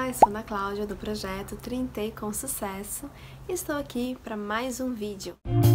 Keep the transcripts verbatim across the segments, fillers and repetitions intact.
eu sou Ana Cláudia do projeto Trintei com Sucesso e estou aqui para mais um vídeo.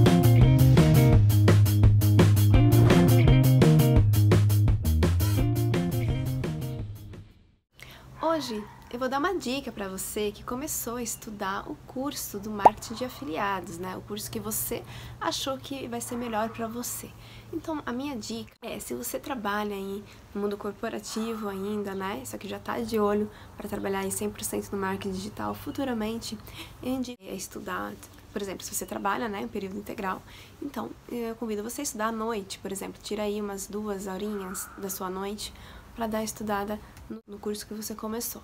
Hoje eu vou dar uma dica para você que começou a estudar o curso do marketing de afiliados, né? O curso que você achou que vai ser melhor para você. Então, a minha dica é, se você trabalha aí no mundo corporativo ainda, né? Isso aqui já tá de olho para trabalhar aí cem por cento no marketing digital futuramente, eu indico a estudar. Por exemplo, se você trabalha, né, em período integral, então eu convido você a estudar à noite, por exemplo, tira aí umas duas horinhas da sua noite para dar estudada no curso que você começou.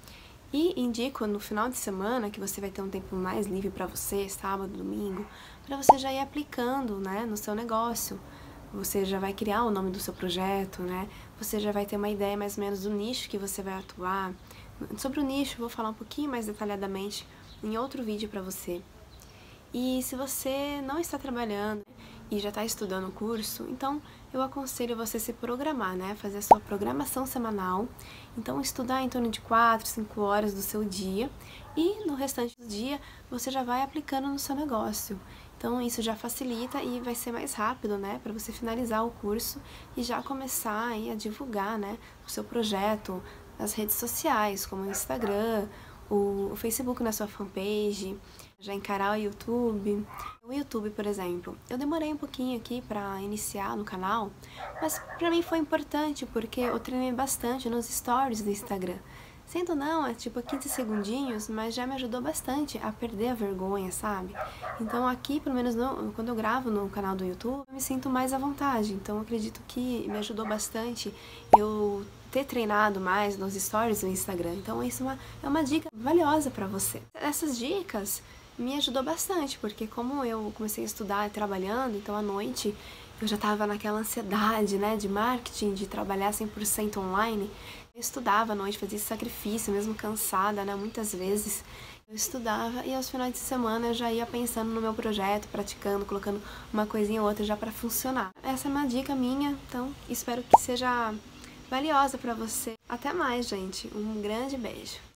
E indico no final de semana, que você vai ter um tempo mais livre para você, sábado, domingo, para você já ir aplicando, né, no seu negócio. Você já vai criar o nome do seu projeto, né? Você já vai ter uma ideia mais ou menos do nicho que você vai atuar. Sobre o nicho, eu vou falar um pouquinho mais detalhadamente em outro vídeo para você. E se você não está trabalhando e já está estudando o curso, então eu aconselho você se programar, né? Fazer a sua programação semanal. Então estudar em torno de quatro, cinco horas do seu dia e no restante do dia você já vai aplicando no seu negócio. Então isso já facilita e vai ser mais rápido, né? Para você finalizar o curso e já começar aí a divulgar, né, o seu projeto nas redes sociais, como o Instagram, o Facebook na sua fanpage, já encarar o YouTube. O YouTube, por exemplo, eu demorei um pouquinho aqui para iniciar no canal, mas para mim foi importante porque eu treinei bastante nos stories do Instagram. Sendo não, é tipo quinze segundinhos, mas já me ajudou bastante a perder a vergonha, sabe? Então aqui, pelo menos no, quando eu gravo no canal do YouTube, eu me sinto mais à vontade. Então eu acredito que me ajudou bastante eu ter treinado mais nos stories do Instagram. Então isso é uma, é uma dica valiosa para você. Essas dicas me ajudou bastante, porque como eu comecei a estudar trabalhando, então à noite eu já estava naquela ansiedade, né, de marketing, de trabalhar cem por cento online. Eu estudava à noite, fazia esse sacrifício, mesmo cansada, né, muitas vezes. Eu estudava e aos finais de semana eu já ia pensando no meu projeto, praticando, colocando uma coisinha ou outra já para funcionar. Essa é uma dica minha, então espero que seja valiosa para você. Até mais, gente. Um grande beijo.